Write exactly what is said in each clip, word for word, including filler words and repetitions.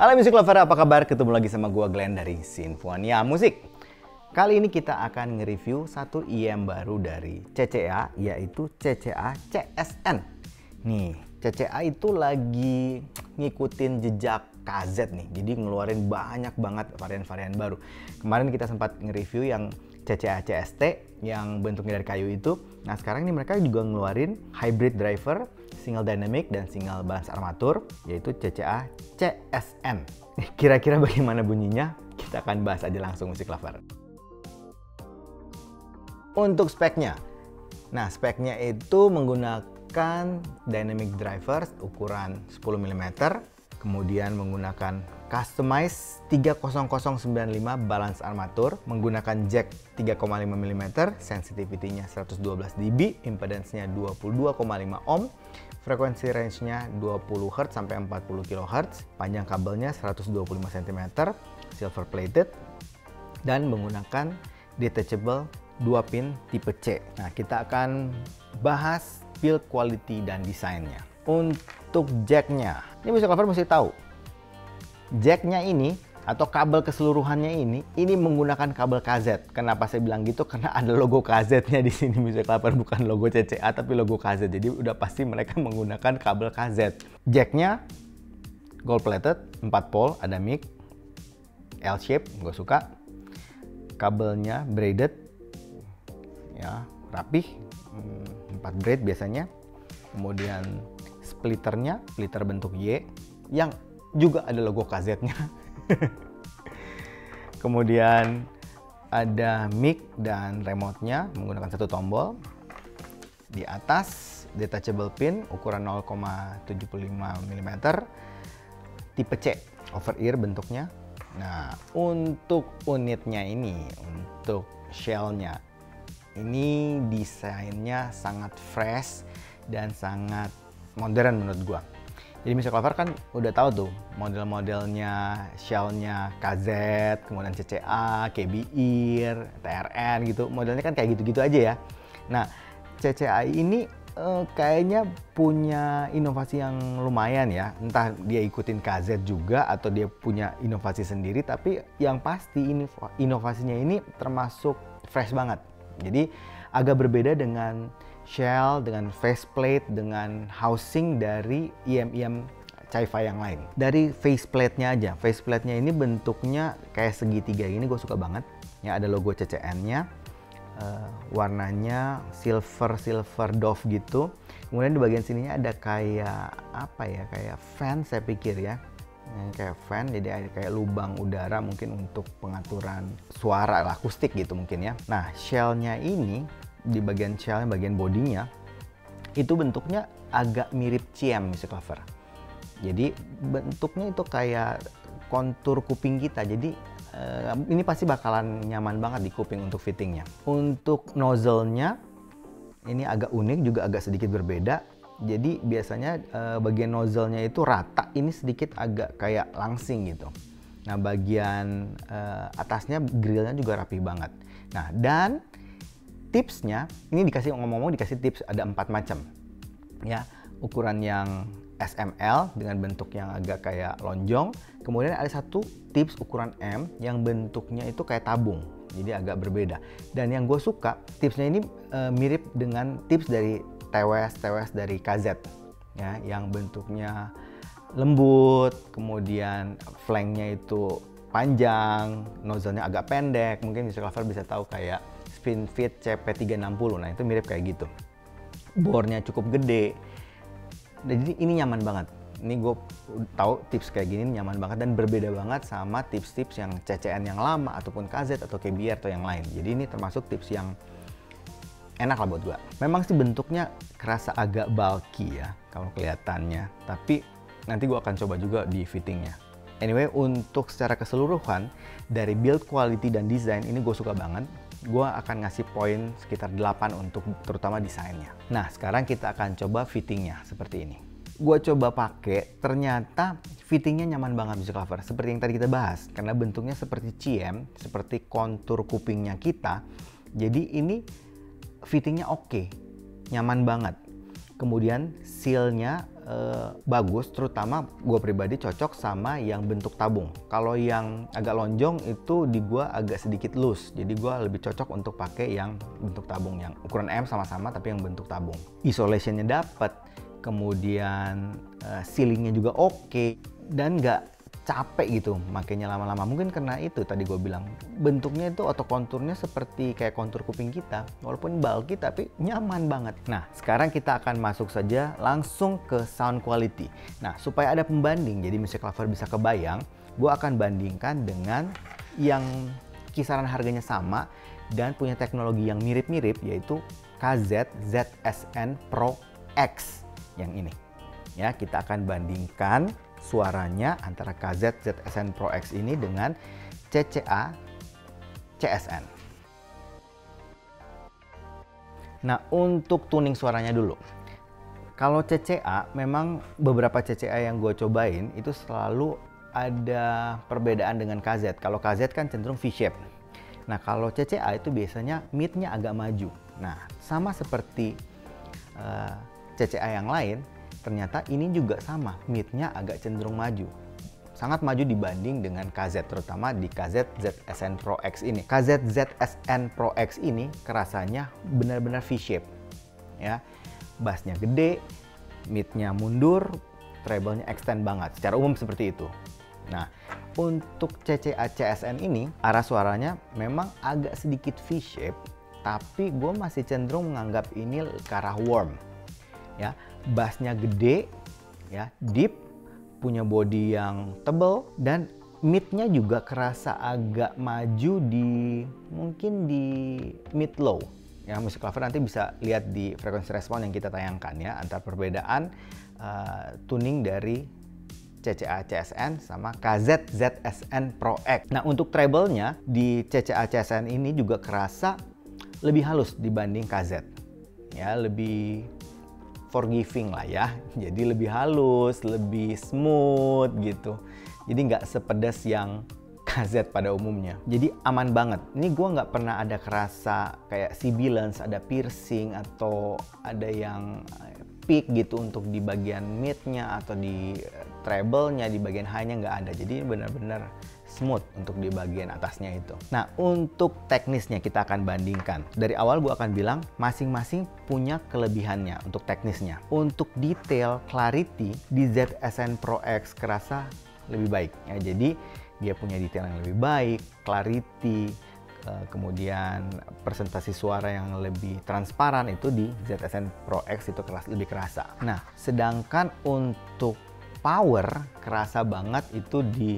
Halo Music Lover, apa kabar? Ketemu lagi sama gua Glenn dari Sinfonia Musik. Kali ini kita akan nge-review satu I M baru dari C C A, yaitu C C A C S N. Nih, C C A itu lagi ngikutin jejak K Z nih, jadi ngeluarin banyak banget varian-varian baru. Kemarin kita sempat nge-review yang C C A C S T yang bentuknya dari kayu itu. Nah sekarang ini mereka juga ngeluarin hybrid driver, single dynamic dan single balance armatur, yaitu C C A C S N. Kira-kira bagaimana bunyinya? Kita akan bahas aja langsung Music Lover. Untuk speknya, nah speknya itu menggunakan dynamic driver ukuran sepuluh milimeter, kemudian menggunakan customize tiga nol nol sembilan lima balance armatur, menggunakan jack tiga koma lima milimeter, sensitivity-nya seratus dua belas dB, impedance-nya dua puluh dua koma lima ohm, frekuensi range-nya dua puluh hertz sampai empat puluh kilohertz, panjang kabelnya seratus dua puluh lima sentimeter, silver plated, dan menggunakan detachable dua pin tipe C. Nah, kita akan bahas build quality dan desainnya. Untuk jacknya, ini Music Lover mesti tahu, jacknya ini atau kabel keseluruhannya ini, ini menggunakan kabel K Z. Kenapa saya bilang gitu? Karena ada logo K Z-nya di sini Music Lover, bukan logo C C A tapi logo K Z. Jadi udah pasti mereka menggunakan kabel K Z. Jacknya gold plated, empat pole, ada mic, L shape, gue suka. Kabelnya braided, ya rapih, empat braid biasanya. Kemudian splitternya, splitter bentuk Y yang juga ada logo K Z-nya. Kemudian ada mic dan remote-nya menggunakan satu tombol. Di atas detachable pin ukuran nol koma tujuh lima milimeter, tipe C, over ear bentuknya. Nah, untuk unitnya ini, untuk shell-nya, ini desainnya sangat fresh dan sangat modern menurut gua. Jadi Music Lover kan udah tahu tuh model-modelnya, shell-nya K Z, kemudian C C A, K B I R, T R N gitu. Modelnya kan kayak gitu-gitu aja ya. Nah, C C A ini eh, kayaknya punya inovasi yang lumayan ya. Entah dia ikutin K Z juga atau dia punya inovasi sendiri, tapi yang pasti inovasinya ini termasuk fresh banget. Jadi agak berbeda dengan shell, dengan faceplate, dengan housing dari I M-I M Sci-Fi yang lain. Dari faceplate-nya aja, faceplate-nya ini bentuknya kayak segitiga ini, gue suka banget. Ya, ada logo C C N-nya, uh, warnanya silver silver dove gitu. Kemudian di bagian sininya ada kayak apa ya, kayak fan saya pikir ya. Kayak fan, jadi ada kayak lubang udara mungkin untuk pengaturan suara akustik gitu mungkin ya. Nah, shell-nya ini di bagian shell, bagian bodinya itu bentuknya agak mirip C M Music Lover. Jadi bentuknya itu kayak kontur kuping kita. Jadi eh, ini pasti bakalan nyaman banget di kuping untuk fittingnya. Untuk nozzle-nya ini agak unik, juga agak sedikit berbeda. Jadi biasanya eh, bagian nozzle-nya itu rata, ini sedikit agak kayak langsing gitu. Nah, bagian eh, atasnya grillnya juga rapi banget. Nah, dan tipsnya, ini dikasih ngomong-ngomong dikasih tips ada empat macam. Ya, ukuran yang S M L dengan bentuk yang agak kayak lonjong. Kemudian ada satu tips ukuran M yang bentuknya itu kayak tabung. Jadi agak berbeda. Dan yang gue suka, tipsnya ini e, mirip dengan tips dari T W S T W S dari K Z. Ya, yang bentuknya lembut, kemudian flanknya itu panjang, nozzle-nya agak pendek. Mungkin Music Lover bisa tahu kayak Spinfit C P tiga enam nol, nah itu mirip kayak gitu. Bornya cukup gede, jadi ini nyaman banget. Ini gue tahu tips kayak gini nyaman banget dan berbeda banget sama tips-tips yang C C N yang lama ataupun K Z atau K B I R atau yang lain. Jadi ini termasuk tips yang enak lah buat gue. Memang sih bentuknya kerasa agak bulky ya kalau kelihatannya, tapi nanti gue akan coba juga di fittingnya. Anyway, untuk secara keseluruhan dari build quality dan desain ini gue suka banget. Gue akan ngasih poin sekitar delapan untuk terutama desainnya. Nah, sekarang kita akan coba fittingnya seperti ini. Gue coba pakai, ternyata fittingnya nyaman banget Music Lover. Seperti yang tadi kita bahas, karena bentuknya seperti C M, seperti kontur kupingnya kita. Jadi ini fittingnya oke, nyaman banget. Kemudian seal-nya uh, bagus, terutama gue pribadi cocok sama yang bentuk tabung. Kalau yang agak lonjong itu di gue agak sedikit loose, jadi gue lebih cocok untuk pakai yang bentuk tabung, yang ukuran M sama-sama tapi yang bentuk tabung. Isolationnya dapat, kemudian uh, sealingnya juga oke, dan nggak capek gitu makainya lama-lama. Mungkin karena itu tadi gue bilang, bentuknya itu atau konturnya seperti kayak kontur kuping kita, walaupun bulky tapi nyaman banget. Nah, sekarang kita akan masuk saja langsung ke sound quality. Nah, supaya ada pembanding jadi Music Lover bisa kebayang, gue akan bandingkan dengan yang kisaran harganya sama dan punya teknologi yang mirip-mirip, yaitu K Z Z S N Pro X yang ini. Ya, kita akan bandingkan suaranya antara K Z Z S N Pro X ini dengan C C A C S N. Nah, untuk tuning suaranya dulu. Kalau C C A, memang beberapa C C A yang gue cobain itu selalu ada perbedaan dengan K Z. Kalau K Z kan cenderung V-shape. Nah, kalau C C A itu biasanya mid-nya agak maju. Nah, sama seperti uh, C C A yang lain, ternyata ini juga sama, mid-nya agak cenderung maju. Sangat maju dibanding dengan K Z, terutama di K Z Z S N Pro X ini. K Z Z S N Pro X ini kerasanya benar-benar V-shape. Ya, bassnya gede, mid-nya mundur, treble-nya extend banget. Secara umum seperti itu. Nah, untuk C C A C S N ini, arah suaranya memang agak sedikit V-shape, tapi gue masih cenderung menganggap ini ke arah warm. Ya, bassnya gede, ya, deep, punya body yang tebal, dan mid-nya juga kerasa agak maju di mungkin di mid low. Ya, Music Lover nanti bisa lihat di frekuensi respon yang kita tayangkan ya, antara perbedaan uh, tuning dari C C A C S N sama K Z Z S N Pro X. Nah, untuk treble-nya di C C A C S N ini juga kerasa lebih halus dibanding K Z. Ya, lebih forgiving lah ya, jadi lebih halus, lebih smooth gitu, jadi nggak sepedas yang K Z pada umumnya, jadi aman banget. Ini gue nggak pernah ada kerasa kayak sibilance, ada piercing atau ada yang peak gitu untuk di bagian mid-nya atau di treble-nya, di bagian high-nya nggak ada, jadi benar-benar smooth untuk di bagian atasnya itu. Nah, untuk teknisnya kita akan bandingkan. Dari awal gue akan bilang masing-masing punya kelebihannya untuk teknisnya. Untuk detail, clarity di Z S N Pro X kerasa lebih baik. Ya, jadi dia punya detail yang lebih baik, clarity, kemudian presentasi suara yang lebih transparan itu di Z S N Pro X itu keras, lebih kerasa. Nah, sedangkan untuk power kerasa banget itu di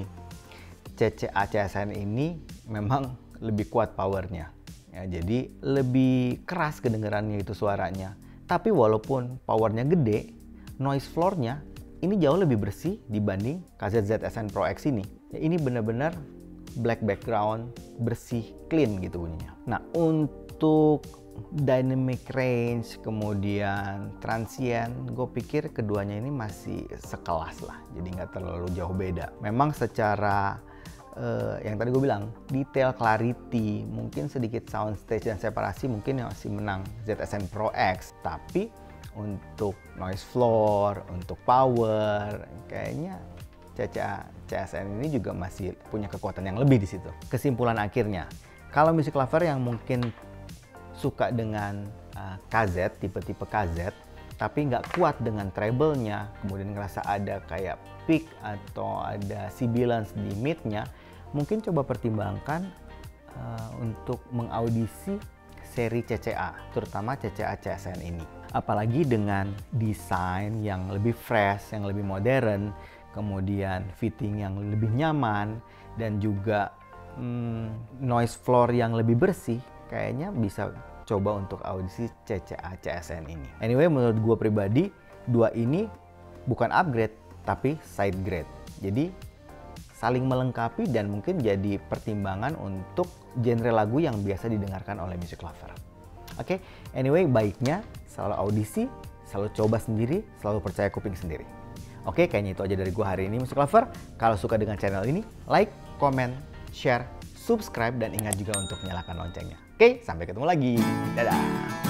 C C A C S N ini memang lebih kuat powernya. Ya, jadi lebih keras kedengarannya itu suaranya. Tapi walaupun powernya gede, noise floor-nya ini jauh lebih bersih dibanding K Z Z S N Pro X ini. Ya, ini benar-benar black background, bersih, clean gitu bunyinya. Nah, untuk dynamic range, kemudian transient, gue pikir keduanya ini masih sekelas lah. Jadi nggak terlalu jauh beda. Memang secara Uh, yang tadi gue bilang, detail, clarity, mungkin sedikit soundstage dan separasi mungkin yang masih menang Z S N Pro X. Tapi untuk noise floor, untuk power, kayaknya C C A C S N ini juga masih punya kekuatan yang lebih di situ. Kesimpulan akhirnya, kalau Music Lover yang mungkin suka dengan uh, K Z, tipe-tipe K Z, tapi nggak kuat dengan treble-nya, kemudian ngerasa ada kayak peak atau ada sibilance di mid-nya, mungkin coba pertimbangkan uh, untuk mengaudisi seri C C A, terutama C C A C S N ini. Apalagi dengan desain yang lebih fresh, yang lebih modern, kemudian fitting yang lebih nyaman, dan juga hmm, noise floor yang lebih bersih, kayaknya bisa coba untuk audisi C C A C S N ini. Anyway, menurut gue pribadi, dua ini bukan upgrade, tapi side grade. Jadi saling melengkapi dan mungkin jadi pertimbangan untuk genre lagu yang biasa didengarkan oleh Music Lover. Oke, okay? Anyway, baiknya selalu audisi, selalu coba sendiri, selalu percaya kuping sendiri. Oke, okay, kayaknya itu aja dari gue hari ini, Music Lover. Kalau suka dengan channel ini, like, comment, share, subscribe, dan ingat juga untuk nyalakan loncengnya. Oke, okay, sampai ketemu lagi. Dadah!